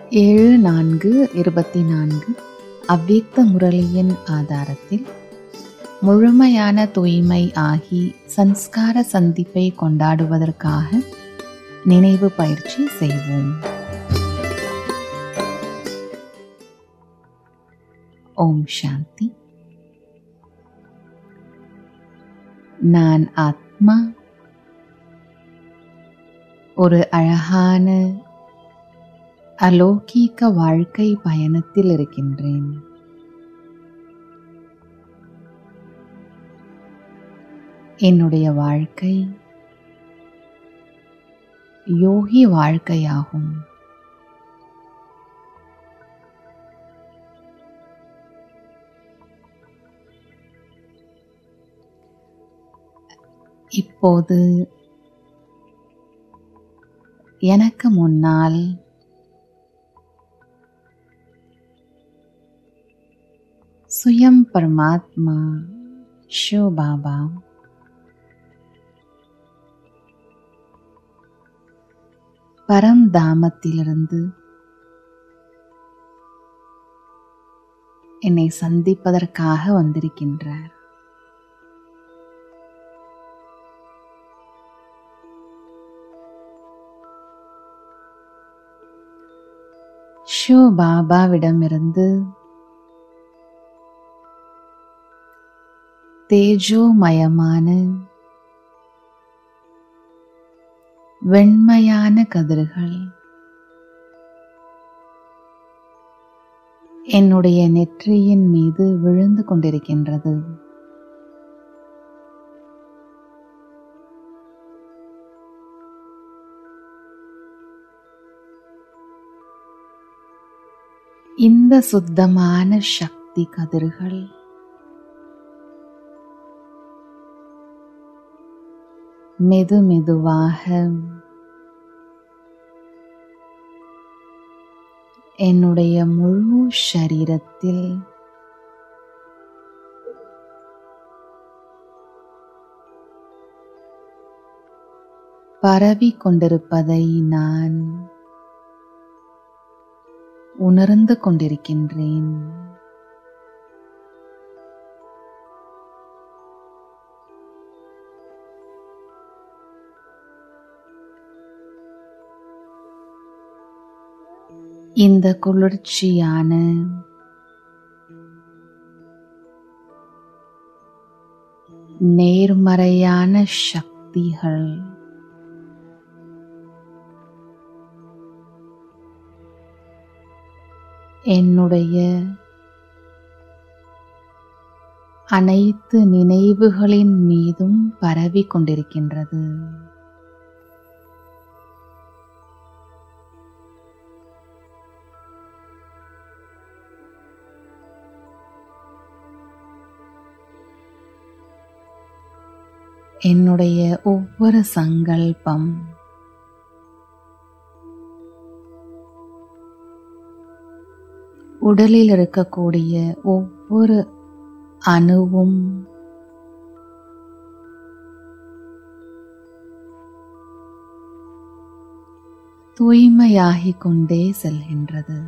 7/4/24 அவ்வியக்த முரளியின் ஆதாரத்தில் முழுமையான தூய்மை ஆகி சன்ஸ்கார சந்திப்பை கொண்டாடுவதற்காக நினைவு பயிற்சி செய்வோம். ஓம் சாந்தி. நான் ஆத்மா ஒரு அழகான அலௌகீக வாழ்க்கை பயணத்தில் இருக்கின்றேன். என்னுடைய வாழ்க்கை யோகி வாழ்க்கையாகும். இப்போது எனக்கு முன்னால் சுயம் பரமாத்மா ஷிவ பாபா பரம்தாமத்திலிருந்து என்னை சந்திப்பதற்காக வந்திருக்கின்றார். ஷிவ பாபாவிடமிருந்து தேஜோமயமான வெண்மையான கதிர்கள் என்னுடைய நெற்றியின் மீது விழுந்து கொண்டிருக்கின்றது. இந்த சுத்தமான சக்தி கதிர்கள் மெதுமெதுவாக என்னுடைய முழு சரீரத்தில் பரவிக் கொண்டிருப்பதை நான் உணர்ந்து கொண்டிருக்கின்றேன். இந்த குளிர்ச்சியான நேர்மறையான சக்திகள் என்னுடைய அனைத்து நினைவுகளின் மீதும் பரவிக் கொண்டிருக்கின்றது. என்னுடைய ஒவ்வொரு சங்கல்பம் உடலில் இருக்கக்கூடிய ஒவ்வொரு அணுவும் தூய்மையாகிக் கொண்டே செல்கின்றது.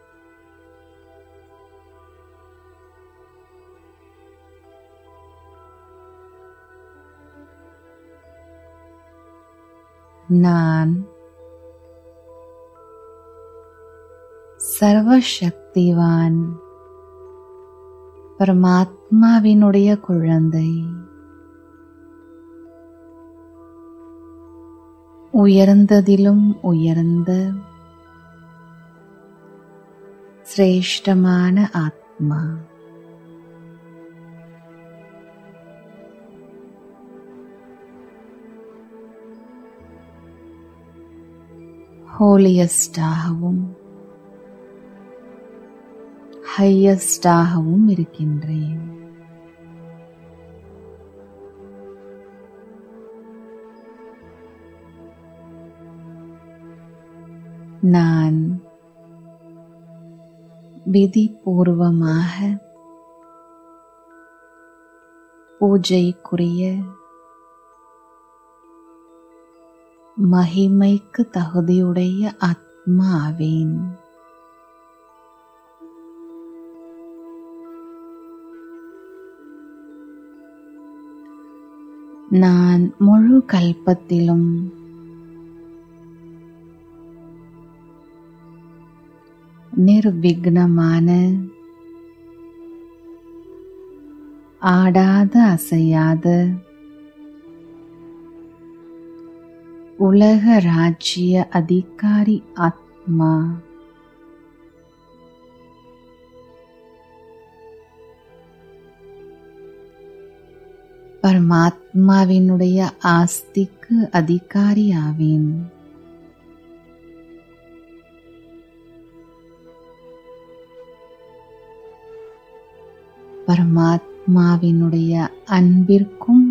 நான் சர்வசக்திவான் பரமாத்மாவினுடைய குழந்தை. உயர்ந்ததிலும் உயர்ந்த சிரேஷ்டமான ஆத்மா. ஹோலியஸ்டாகவும் ஹையஸ்டாகவும் இருக்கின்றேன். நான் விதிபூர்வமாக பூஜைக்குரிய மகிமைக்கு தகுதியுடைய ஆத்மா ஆவேன். நான் முழு கல்பத்திலும் நிர்விக்னமான ஆடாத அசையாத உலக ராஜ்ய அதிகாரி ஆத்மா பரமாத்மாவினுடைய ஆஸ்திக்கு அதிகாரி ஆவேன். பரமாத்மாவினுடைய அன்பிற்கும்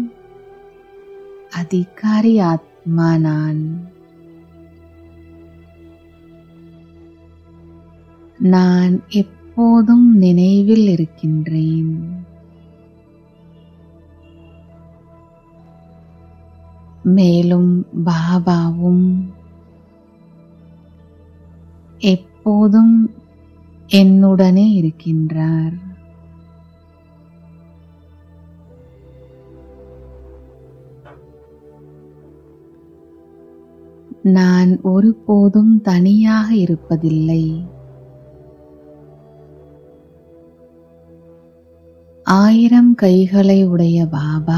அதிகாரி ஆத்மா நான். நான் எப்போதும் நினைவில் இருக்கின்றேன். மேலும் பாபாவும் எப்போதும் என்னுடனே இருக்கின்றார். நான் ஒருபோதும் தனியாக இருப்பதில்லை. 1000 கைகளை உடைய பாபா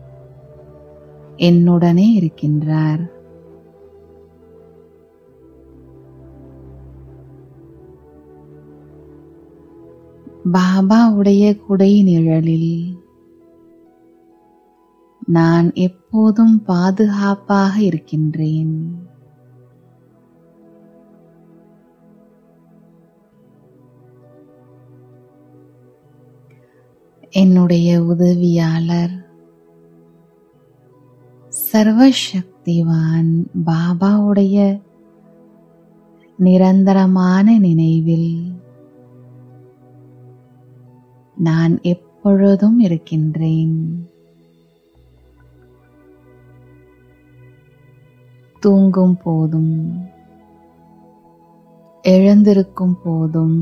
என்னுடனே இருக்கின்றார். பாபாவுடைய குடை நிழலில் நான் எப்போதும் பாதுகாப்பாக இருக்கின்றேன். என்னுடைய உதவியாளர் சர்வசக்திவான் பாபாவுடைய நிரந்தரமான நினைவில் நான் எப்பொழுதும் இருக்கின்றேன். தூங்கும் போதும் எழுந்திருக்கும் போதும்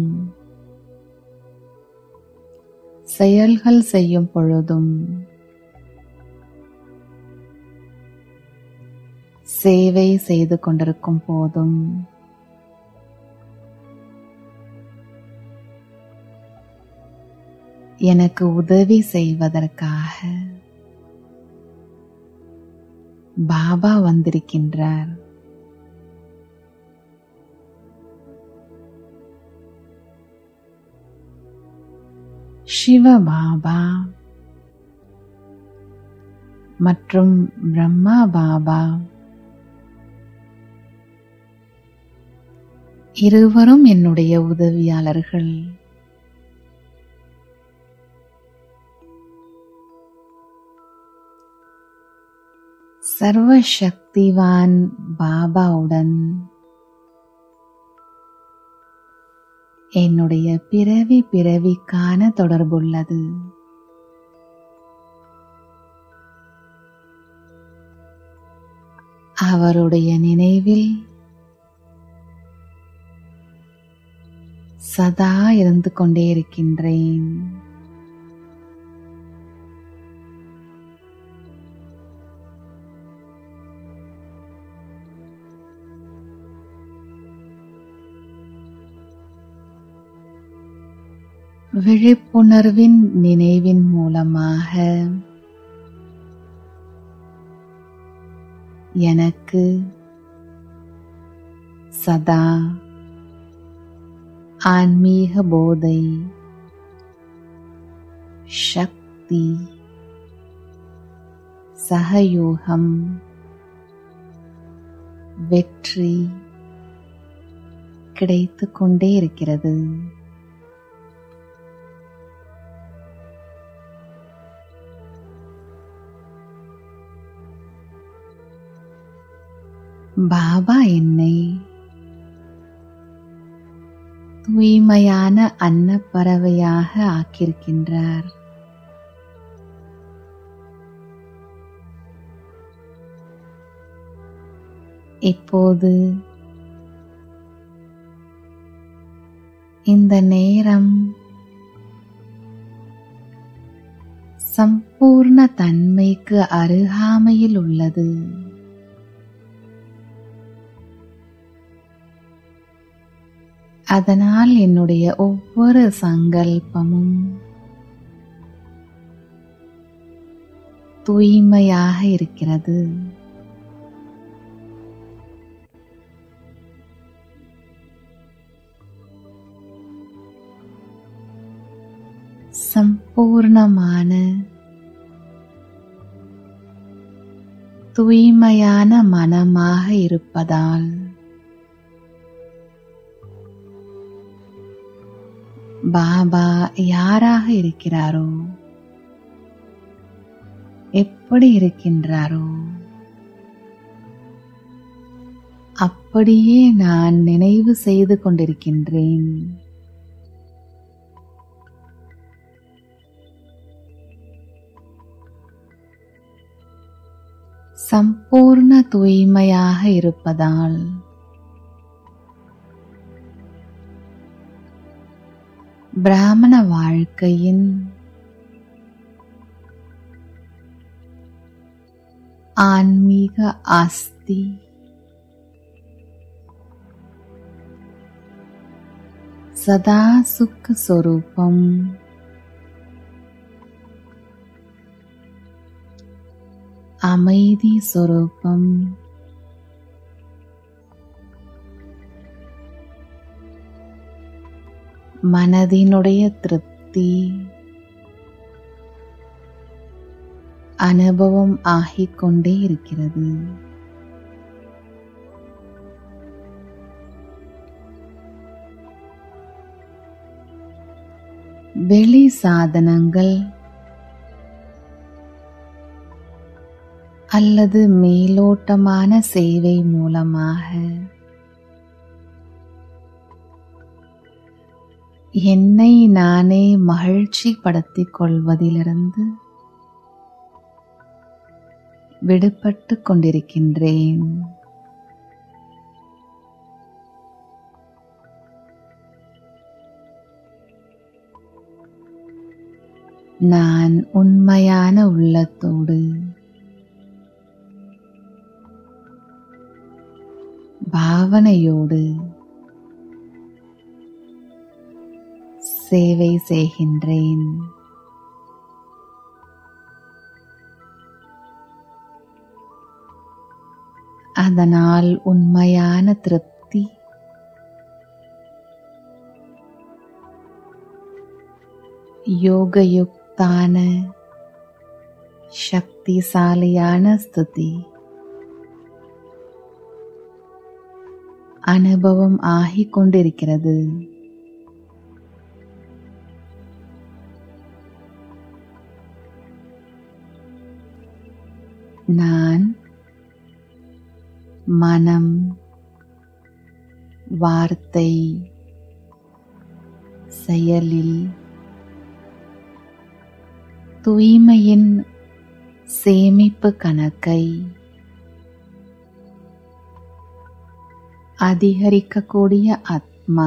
செயல்கள் செய்யும் பொழுதும் சேவை செய்து கொண்டிருக்கும் போதும் எனக்கு உதவி செய்வதற்காக பாபா வந்திருக்கின்றார். சிவ பாபா மற்றும் பிரம்மா பாபா இருவரும் என்னுடைய உதவியாளர்கள். சர்வசக்திவான் பாபாவுடன் என்னுடைய பிறவிக்கான தொடர்புள்ளது. அவருடைய நினைவில் சதா இருந்து கொண்டே இருக்கின்றேன். விழிப்புணர்வின் நினைவின் மூலமாக எனக்கு சதா ஆன்மீக போதை, சக்தி, சகயோகம், வெற்றி கிடைத்துக் கொண்டே இருக்கிறது. பாபா என்னை தூய்மையான அன்னப்பறவையாக ஆக்கியிருக்கின்றார். இப்போது இந்த நேரம் சம்பூர்ண தன்மைக்கு அருகாமையில் உள்ளது. அதனால் என்னுடைய ஒவ்வொரு சங்கல்பமும் தூய்மையாக இருக்கிறது. சம்பூர்ணமான தூய்மையான மனமாக இருப்பதால் பாபா யாராக இருக்கிறாரோ, எப்படி இருக்கின்றாரோ அப்படியே நான் நினைவு செய்து கொண்டிருக்கின்றேன். சம்பூர்ண தூய்மையாக இருப்பதால் பிராமண வாழ்க்கையின் ஆன்மீக ஆஸ்தி சதா சுக்க சொரூபம் அமைதி சொரூபம் மனதினுடைய திருப்தி அனுபவம் ஆகிக்கொண்டே இருக்கிறது. வெளி சாதனங்கள் அல்லது மேலோட்டமான சேவை மூலமாக என்னை நானே மகிழ்ச்சி படுத்திக் கொள்வதிலிருந்து விடுபட்டு கொண்டிருக்கின்றேன். நான் உண்மையான உள்ளத்தோடு பாவனையோடு சேவை செய்கின்றேன். அதனால் உண்மையான திருப்தி யோகயுக்தான சக்திசாலியான ஸ்திதி அனுபவம் ஆகிக் கொண்டிருக்கிறது. நான் மனம், வார்த்தை, செயலில் தூய்மையின் சேமிப்பு கணக்கை அதிகரிக்கக்கூடிய ஆத்மா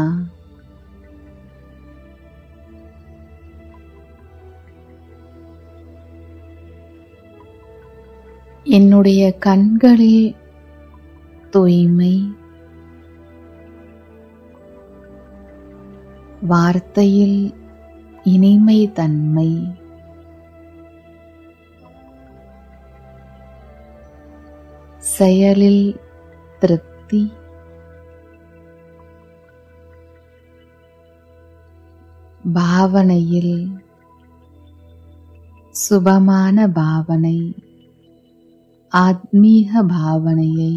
என்னுடைய கண்களில் தூய்மை, வார்த்தையில் இனிமை தன்மை, செயலில் திருப்தி, பாவனையில் சுபமான பாவனை, ஆத்மீக பாவனையை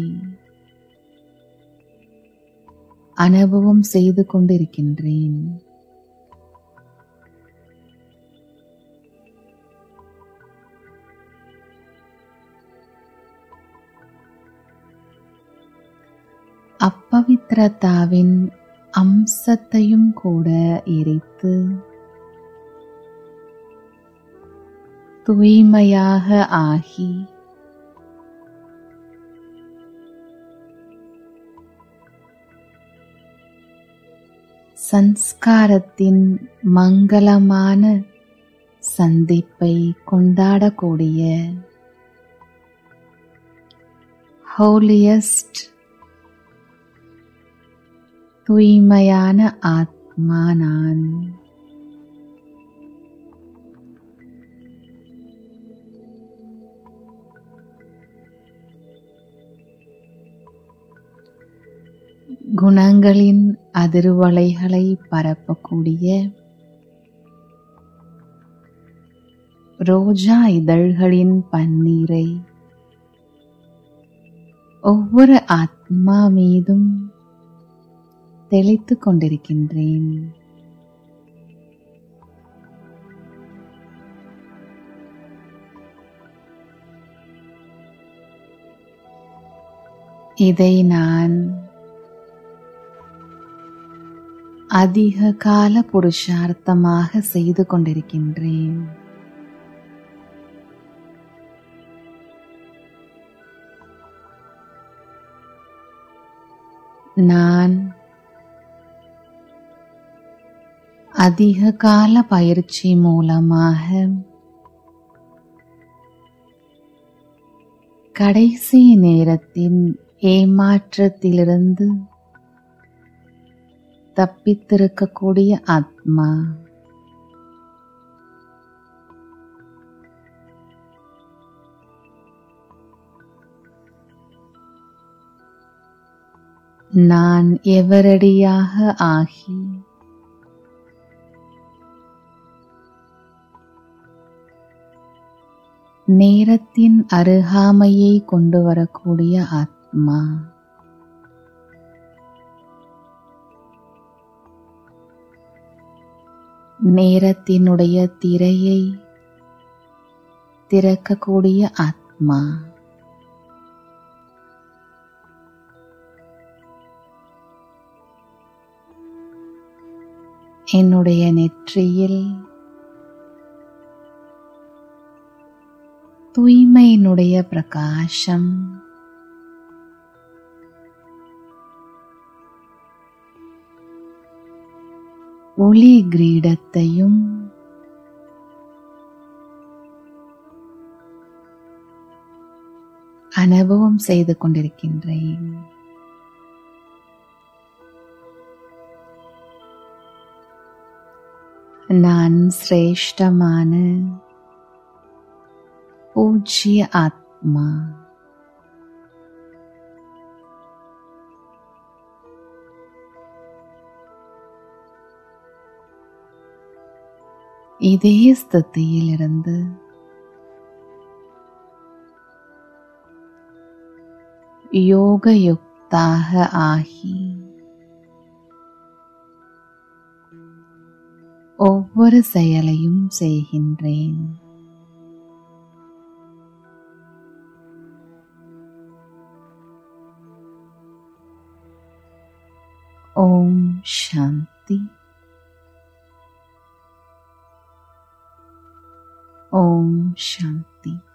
அனுபவம் செய்து கொண்டிருக்கின்றேன். அப்பவித்ரதாவின் அம்சத்தையும் கூட எரித்து தூய்மையாக ஆகி சன்ஸ்காரத்தின் மங்களமான சந்திப்பை கொண்டாடக்கூடிய ஹோலியஸ்ட் தூய்மையான ஆத்மா நான். குணங்களின் அதிர்வலைகளை பரப்பக்கூடிய ரோஜா இதழ்களின் பன்னீரை ஒவ்வொரு ஆத்மா மீதும் தெளித்துக் கொண்டிருக்கின்றேன். இதை நான் அதிக கால புருஷார்த்தமாக செய்து கொண்டிருக்கின்றேன். நான் அதிக கால பயிற்சி மூலமாக கடைசி நேரத்தின் ஏமாற்றத்திலிருந்து தப்பித்திருக்கக்கூடிய ஆத்மா. நான் எவரடியாக ஆகி நேரத்தின் அருகாமையை கொண்டு வரக்கூடிய ஆத்மா. நேரத்தினுடைய திரையை திறக்கக்கூடிய ஆத்மா. என்னுடைய நெற்றியில் தூய்மையினுடைய பிரகாசம் ஒளி கிரீடத்தையும் அனுபவம் செய்து கொண்டிருக்கின்றேன். நான் சிரேஷ்டமான பூஜ்ய ஆத்மா. இதே ஸ்திதியிலிருந்து யோகயுக்தாக ஆகி ஒவ்வொரு செயலையும் செய்கின்றேன். ஓம் சாந்தி. ஓம் சாந்தி.